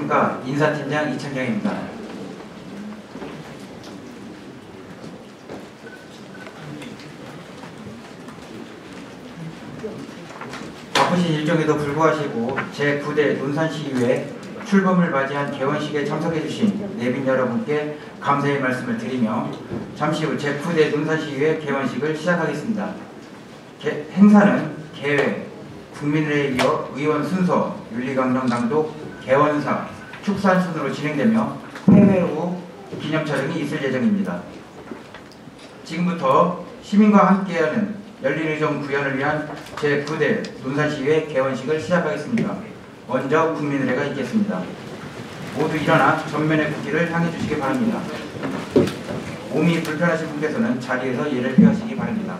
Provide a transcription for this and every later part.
안녕하십니까. 인사팀장 이창경입니다. 바쁘신 일정에도 불구하시고 제9대 논산시의회 출범을 맞이한 개원식에 참석해주신 내빈 여러분께 감사의 말씀을 드리며 잠시 후 제9대 논산시의회 개원식을 시작하겠습니다. 행사는 개회, 국민회에 이어 의원 순서, 윤리강령 낭독, 개원사, 축산 순으로 진행되며 회회 후 기념 촬영이 있을 예정입니다. 지금부터 시민과 함께하는 열린의정 구현을 위한 제9대 논산시의회 개원식을 시작하겠습니다. 먼저 국민의례가 있겠습니다. 모두 일어나 전면의 국기를 향해 주시기 바랍니다. 몸이 불편하신 분께서는 자리에서 예를 피하시기 바랍니다.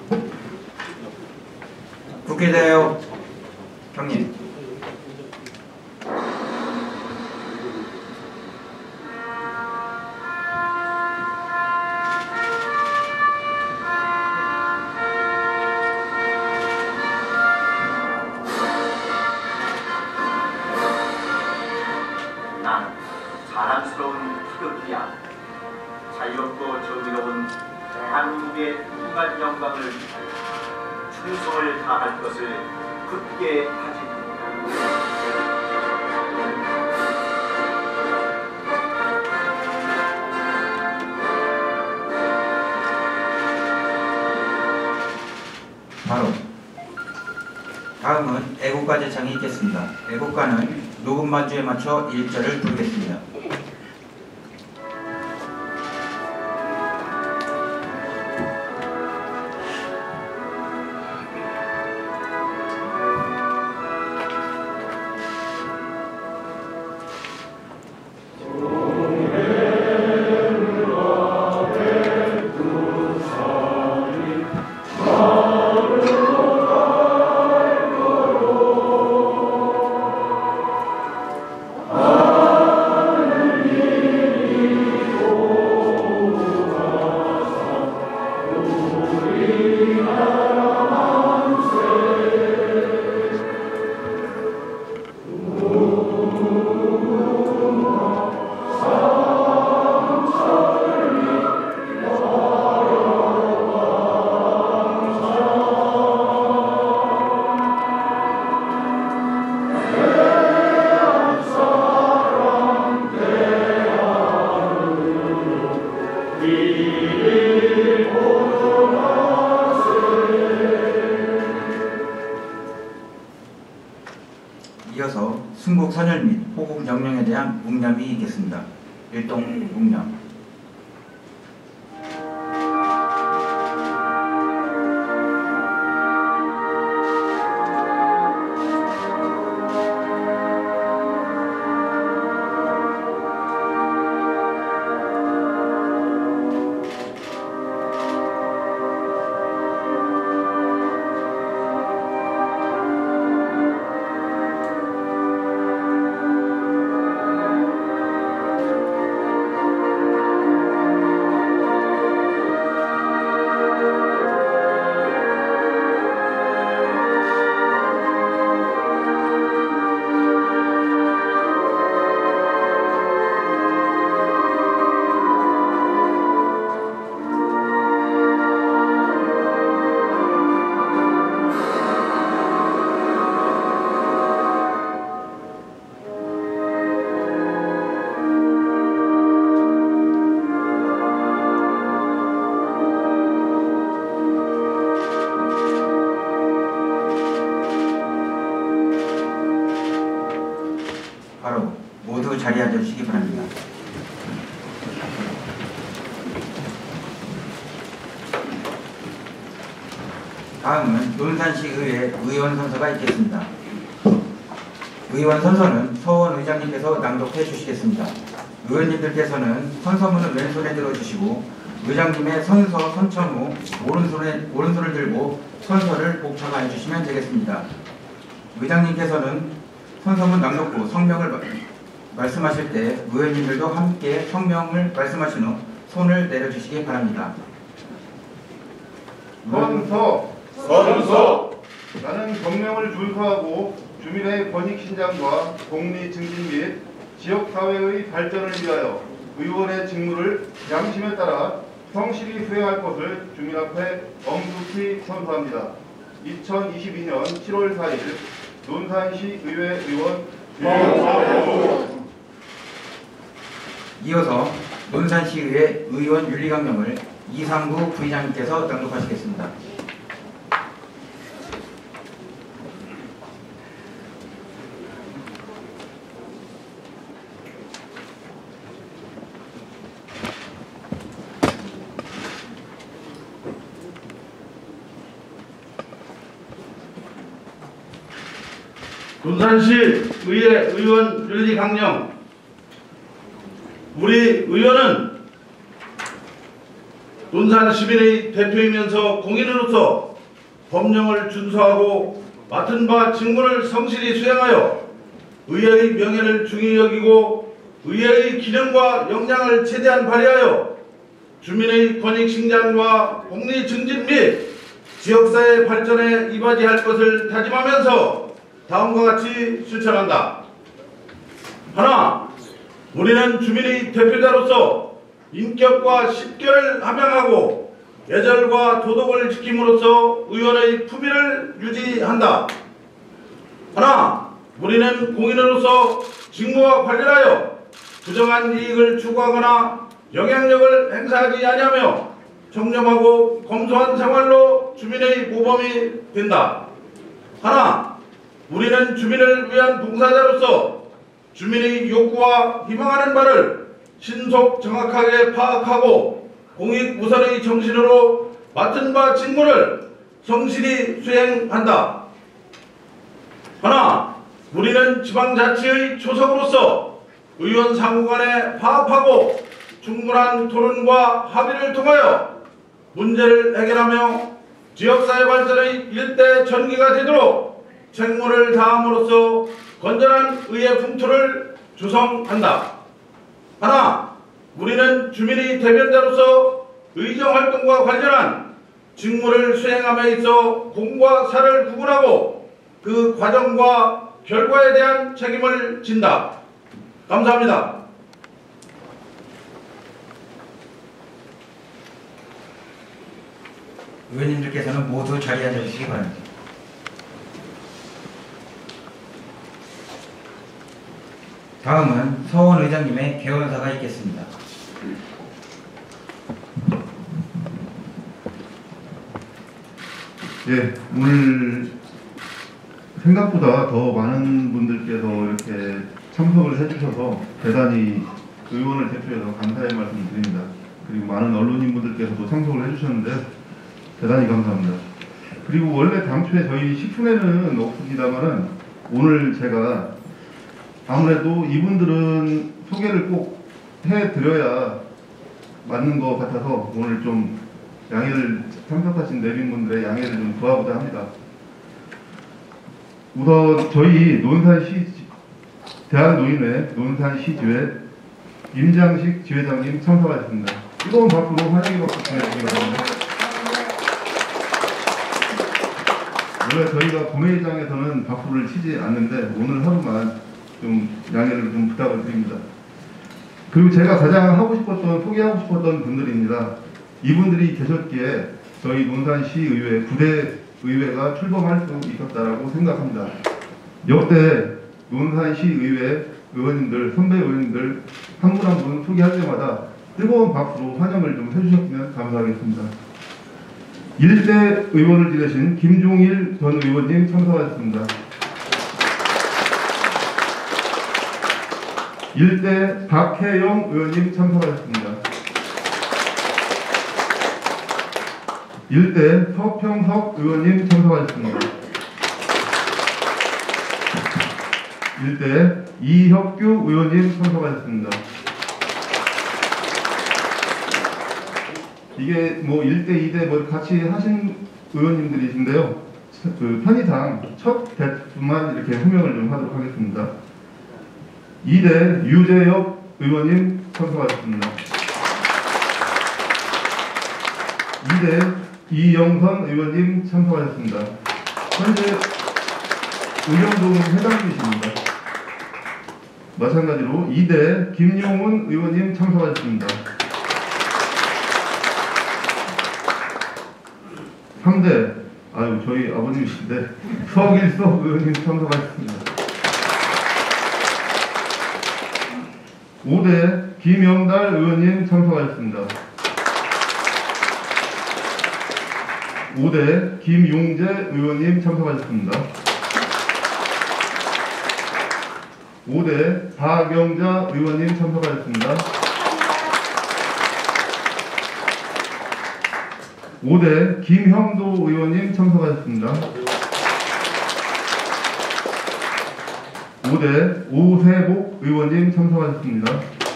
국회대요 경례. 난 자랑스러운 태극기야. 자유롭고 정의로운 대한민국의 무한 영광을 충성을 다할 것을 굳게 다짐합니다. 바로 다음은 애국가 제창이 있겠습니다. 애국가는 녹음 반주에 맞춰 1절을 부르겠습니다. 이어서 순국 선열 및 호국 명령에 대한 묵념이 있겠습니다. 일동 묵념. 바로 모두 자리에 앉아주시기 바랍니다. 다음은 논산시의회 의원 선서가 있겠습니다. 의원 선서는 서원 의장님께서 낭독해 주시겠습니다. 의원님들께서는 선서문을 왼손에 들어주시고 의장님의 선서 선천 후 오른손을 들고 선서를 복창하여 주시면 되겠습니다. 의장님께서는 선서문 낭독 후 성명을 말씀하실 때 의원님들도 함께 성명을 말씀하신 후 손을 내려주시기 바랍니다. 선서 나는 경명을 준수하고 주민의 권익 신장과 공리 증진 및 지역사회의 발전을 위하여 의원의 직무를 양심에 따라 성실히 수행할 것을 주민 앞에 엄숙히 선서합니다. 2022년 7월 4일 논산시 의회 의원 이어서 논산시의회 의원 윤리강령을 이상구 부의장님께서 낭독하시겠습니다. 논산시 의회 의원 윤리 강령. 우리 의원은 논산 시민의 대표이면서 공인으로서 법령을 준수하고 맡은 바 직무를 성실히 수행하여 의회의 명예를 중히 여기고 의회의 기능과 역량을 최대한 발휘하여 주민의 권익 신장과 공리 증진 및 지역사회 발전에 이바지할 것을 다짐하면서 다음과 같이 실천한다. 하나, 우리는 주민의 대표자로서 인격과 식결을 함양하고 예절과 도덕을 지킴으로써 의원의 품위를 유지한다. 하나, 우리는 공인으로서 직무와 관련하여 부정한 이익을 추구하거나 영향력을 행사하지 아니하며 청렴하고 검소한 생활로 주민의 모범이 된다. 하나, 우리는 주민을 위한 봉사자로서 주민의 욕구와 희망하는 바를 신속 정확하게 파악하고 공익 우선의 정신으로 맡은 바 직무를 성실히 수행한다. 하나, 우리는 지방자치의 초석으로서 의원 상호 간에 화합하고 충분한 토론과 합의를 통하여 문제를 해결하며 지역사회 발전의 일대 전기가 되도록 책무를 다함으로써 건전한 의회 풍토를 조성한다. 하나, 우리는 주민의 대변자로서 의정활동과 관련한 직무를 수행함에 있어 공과 사를 구분하고 그 과정과 결과에 대한 책임을 진다. 감사합니다. 의원님들께서는 모두 자리에 앉아주시기 바랍니다. 다음은 서원 의장님의 개원사가 있겠습니다. 예, 오늘 생각보다 더 많은 분들께서 이렇게 참석을 해주셔서 대단히 의원을 대표해서 감사의 말씀을 드립니다. 그리고 많은 언론인분들께서도 참석을 해주셨는데 대단히 감사합니다. 그리고 원래 당초에 저희 식품에는 없습니다만은 오늘 제가 아무래도 이분들은 소개를 꼭 해드려야 맞는 것 같아서 오늘 좀 양해를, 참석하신 내빈분들의 양해를 좀 구하고자 합니다. 우선 저희 논산시 대한노인회 논산시지회 임장식 지회장님 참석하셨습니다. 뜨거운 박수로 환영의 박수 보내주시기 바랍니다. 원래 저희가 본회의장에서는 박수를 치지 않는데 오늘 하루만 좀 양해를 좀 부탁을 드립니다. 그리고 제가 가장 하고 싶었던, 소개하고 싶었던 분들입니다. 이분들이 계셨기에 저희 논산시의회 부대 의회가 출범할 수 있었다라고 생각합니다. 역대 논산시의회 의원님들, 선배 의원님들 한 분 한 분 소개할 때마다 뜨거운 박수로 환영을 좀 해주셨으면 감사하겠습니다. 1대 의원을 지내신 김종일 전 의원님 참석하셨습니다. 1대 박혜영 의원님 참석하셨습니다. 1대 서평석 의원님 참석하셨습니다. 1대 이혁규 의원님 참석하셨습니다. 이게 뭐 1대, 2대 뭐 같이 하신 의원님들이신데요. 그 편의상 첫 대수만 이렇게 호명을 좀 하도록 하겠습니다. 2대 유재혁 의원님 참석하셨습니다. 2대 이영선 의원님 참석하셨습니다. 현재 의정동 회장님이십니다. 마찬가지로 2대 김용훈 의원님 참석하셨습니다. 3대 저희 아버님이신데 서길석 의원님 참석하셨습니다. 5대 김영달 의원님 참석하셨습니다. 5대 김용재 의원님 참석하셨습니다. 5대 박영자 의원님 참석하셨습니다. 5대 김형도 의원님 참석하셨습니다. 5대 오세복 의원님 참석하셨습니다.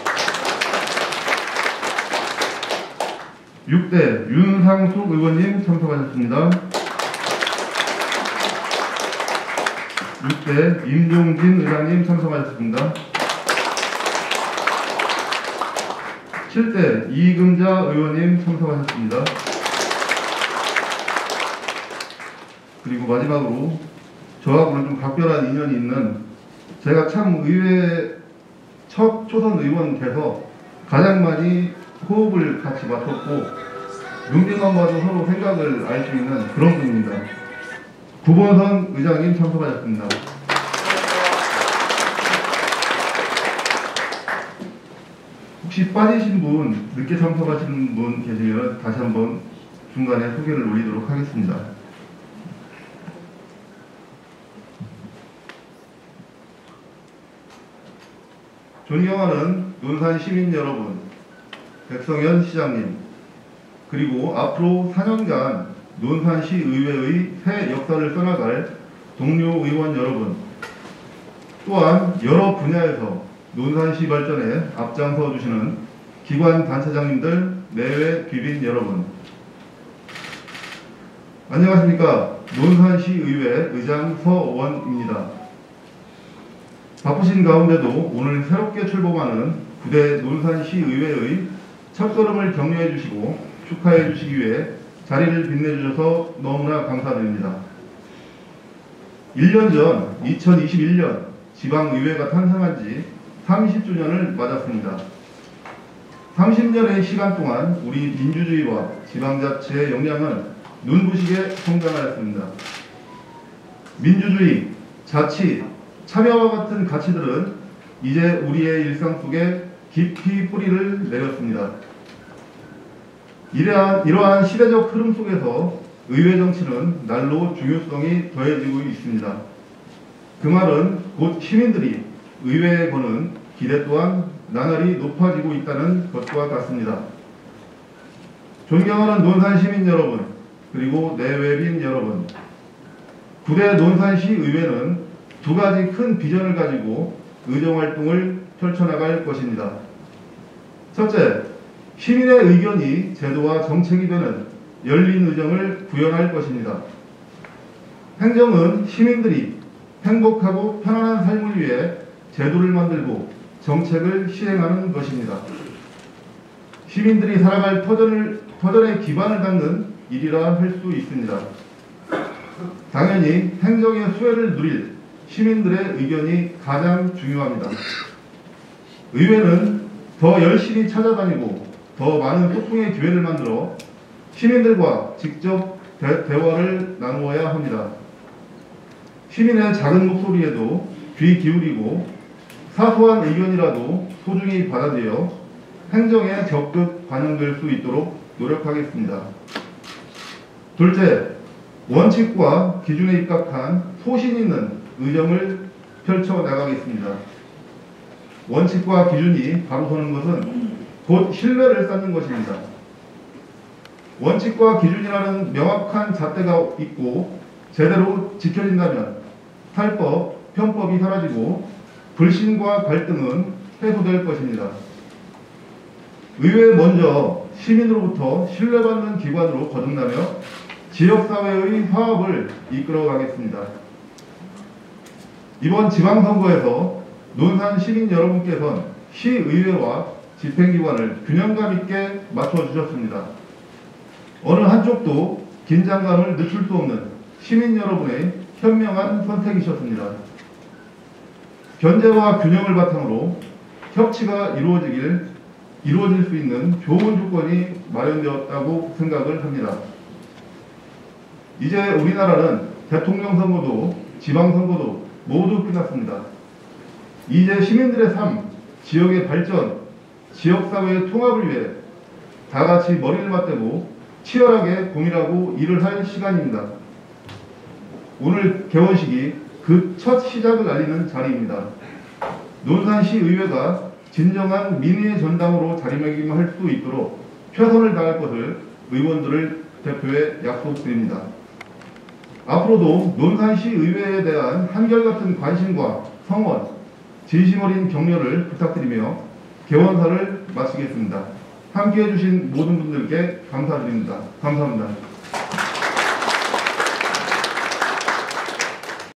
6대 윤상숙 의원님 참석하셨습니다. 6대 임용진 의장님 참석하셨습니다. 7대 이금자 의원님 참석하셨습니다. 그리고 마지막으로 저하고는 좀 각별한 인연이 있는, 제가 참 의회 첫 초선 의원 돼서 가장 많이 호흡을 같이 맡았고 눈빛만 봐도 서로 생각을 알 수 있는 그런 분입니다. 구본선 의장님 참석하셨습니다. 혹시 빠지신 분, 늦게 참석하시는 분 계시면 다시 한번 중간에 소개를 올리도록 하겠습니다. 존경하는 논산 시민 여러분, 백성현 시장님, 그리고 앞으로 4년간 논산시 의회의 새 역사를 써나갈 동료 의원 여러분, 또한 여러 분야에서 논산시 발전에 앞장서 주시는 기관 단체장님들, 내외 귀빈 여러분, 안녕하십니까. 논산시 의회 의장 서원입니다. 바쁘신 가운데도 오늘 새롭게 출범하는 9대 논산시 의회의 첫걸음을 격려해 주시고 축하해 주시기 위해 자리를 빛내주셔서 너무나 감사드립니다. 1년 전 2021년 지방의회가 탄생한 지 30주년을 맞았습니다. 30년의 시간 동안 우리 민주주의와 지방자치의 역량은 눈부시게 성장하였습니다. 민주주의, 자치, 참여와 같은 가치들은 이제 우리의 일상 속에 깊이 뿌리를 내렸습니다. 이러한 시대적 흐름 속에서 의회 정치는 날로 중요성이 더해지고 있습니다. 그 말은 곧 시민들이 의회에 거는 기대 또한 나날이 높아지고 있다는 것과 같습니다. 존경하는 논산 시민 여러분, 그리고 내외빈 여러분, 9대 논산시 의회는 두 가지 큰 비전을 가지고 의정활동을 펼쳐나갈 것입니다. 첫째, 시민의 의견이 제도와 정책이 되는 열린 의정을 구현할 것입니다. 행정은 시민들이 행복하고 편안한 삶을 위해 제도를 만들고 정책을 시행하는 것입니다. 시민들이 살아갈 터전의 기반을 닦는 일이라 할 수 있습니다. 당연히 행정의 수혜를 누릴 시민들의 의견이 가장 중요합니다. 의회는 더 열심히 찾아다니고 더 많은 소통의 기회를 만들어 시민들과 직접 대화를 나누어야 합니다. 시민의 작은 목소리에도 귀 기울이고 사소한 의견이라도 소중히 받아들여 행정에 적극 반영될 수 있도록 노력하겠습니다. 둘째, 원칙과 기준에 입각한 소신 있는 의정을 펼쳐나가겠습니다. 원칙과 기준이 바로 서는 것은 곧 신뢰를 쌓는 것입니다. 원칙과 기준이라는 명확한 잣대가 있고 제대로 지켜진다면 탈법, 편법이 사라지고 불신과 갈등은 해소될 것입니다. 의회에 먼저 시민으로부터 신뢰받는 기관으로 거듭나며 지역사회의 화합을 이끌어가겠습니다. 이번 지방선거에서 논산 시민 여러분께서는 시의회와 집행기관을 균형감 있게 맞춰주셨습니다. 어느 한쪽도 긴장감을 늦출 수 없는 시민 여러분의 현명한 선택이셨습니다. 견제와 균형을 바탕으로 협치가 이루어질 수 있는 좋은 조건이 마련되었다고 생각을 합니다. 이제 우리나라는 대통령 선거도 지방선거도 모두 끝났습니다. 이제 시민들의 삶, 지역의 발전, 지역사회의 통합을 위해 다 같이 머리를 맞대고 치열하게 고민하고 일을 할 시간입니다. 오늘 개원식이 그 첫 시작을 알리는 자리입니다. 논산시의회가 진정한 민의의 전당으로 자리매김할 수 있도록 최선을 다할 것을 의원들을 대표해 약속드립니다. 앞으로도 논산시의회에 대한 한결같은 관심과 성원, 진심 어린 격려를 부탁드리며 개원사를 마치겠습니다. 함께해 주신 모든 분들께 감사드립니다. 감사합니다.